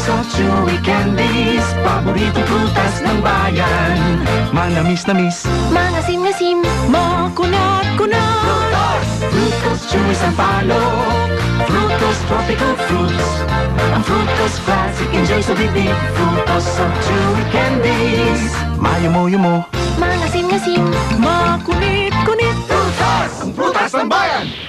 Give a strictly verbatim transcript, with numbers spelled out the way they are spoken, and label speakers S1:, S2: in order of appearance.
S1: of chewy candies, paboritong prutas ng bayan.
S2: Manamis-namis,
S3: Mangasim-ngasim, makunat-kunat.
S1: Frutos! Frutos, chewy sampalok. Frutos, tropical fruits. Ang Frutos classic, enjoy sa bibig. Frutos of chewy candies.
S2: mayumo-yumo,
S3: Mangasim-ngasim, makunit-kunit.
S1: Frutos! Ang prutas ng bayan!